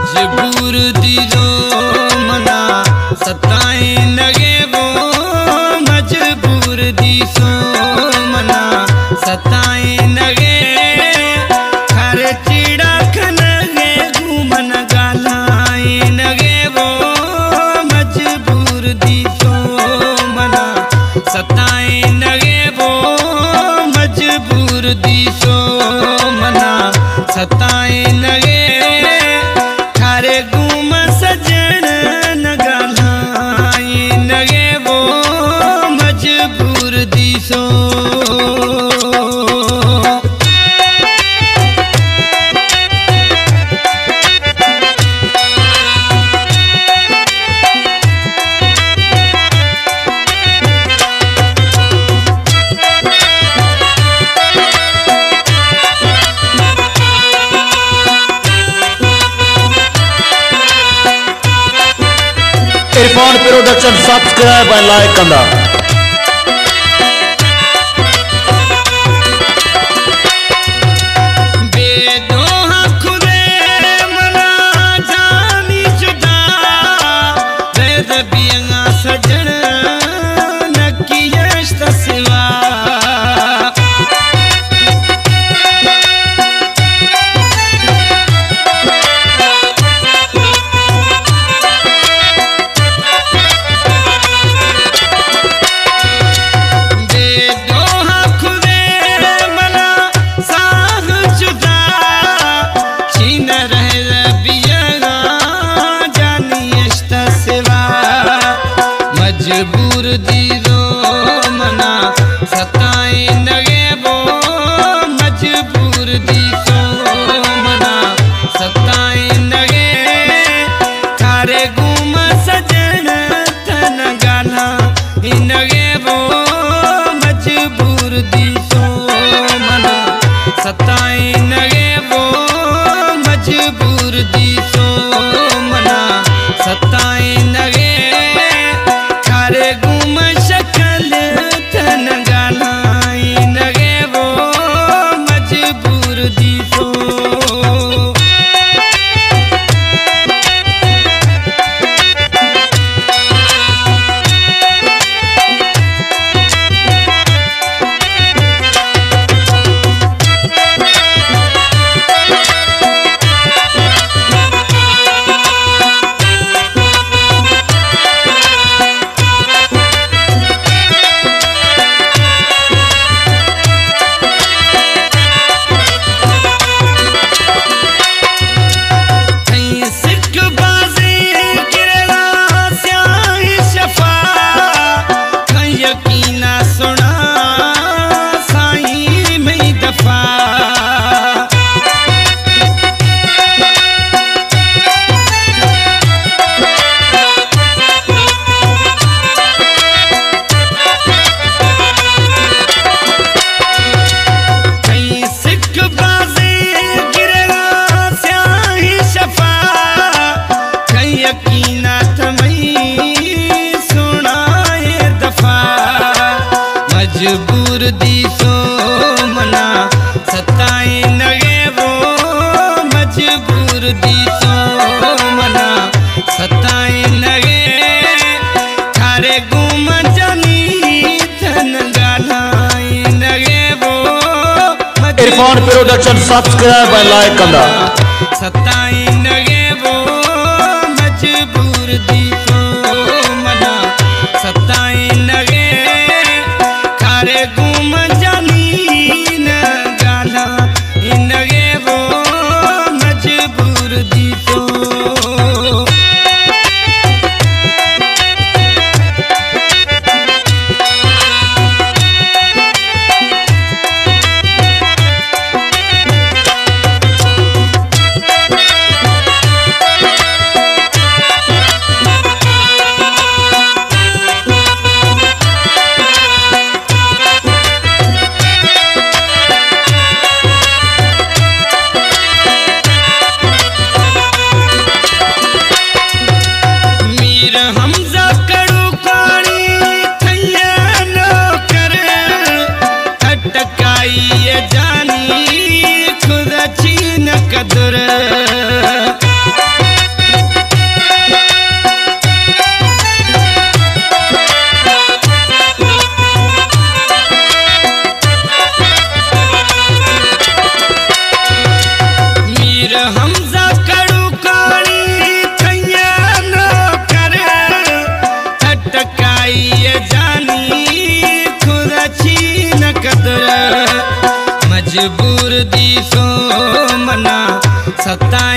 मजबूर दिलो मना सताए लगे वो मजबूर दिसो मना सताए लगे हर चिड़ा खनगे घूमन गालाए लगे वो मजबूर दिसो मना सताए लगे वो मजबूर दिसो मना सताए लगे थारे घूम सजन नगालाए लगे वो मजबूर दिसो। इरफान प्रोडक्शन सब्सक्राइब और लाइक कंदा। सजन नकियश तस्वा मजबूर दिलो मना सताए लगे वो मजबूर दिसो मना सताए लगे थारे घूम सजन थन गाना लगे वो मजबूर दिसो मना सताए लगे वो मजबूर दिसो मना सताए लगे थारे घूम शक्ल थन गालाए लगे वो मजबूर दिसो। मजबूर दिसो मना सताए लगे वो मजबूर दिसो मना सताए लगे थारे घूम जानी थन गालाए लगे वो इरफान प्रोडक्शन सब्सक्राइब और लाइक कंदा। सताए लगे वो मजबूर दिसो मना सताए लगे थारे घूम जानी न गाला लगे वो मजबूर दिसो। मजबूर दी सो मना सताए